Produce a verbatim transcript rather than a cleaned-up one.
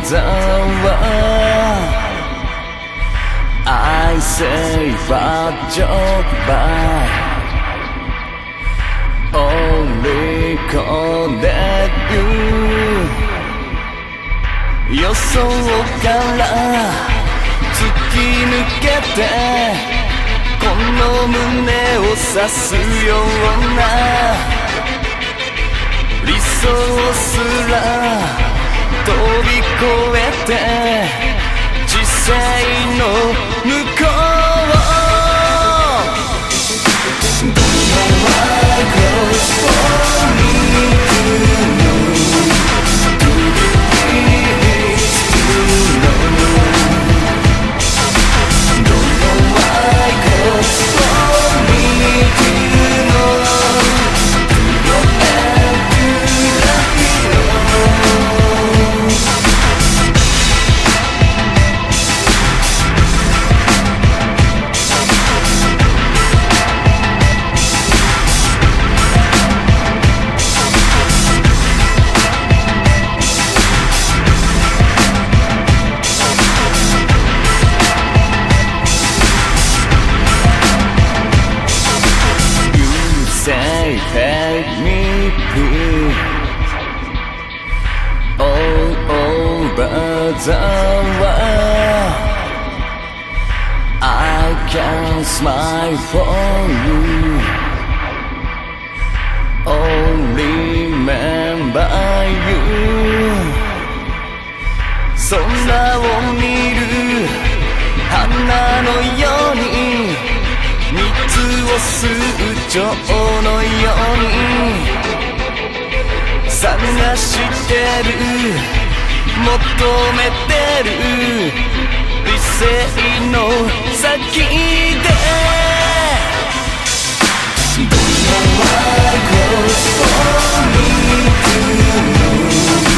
brother I say but joke by only connect you 予想から突き抜けてこの胸を刺すような理想すら飛び越えて知性の向こう Don't know why close for me to know Do you please to know Don't know why close for me to know Do you ever let me know Take me please all over the world I can smile for you Only remember you 空を見る花のように蜜を吸う蝶のように探してる求めてる理性の先で Don't know why close for me to know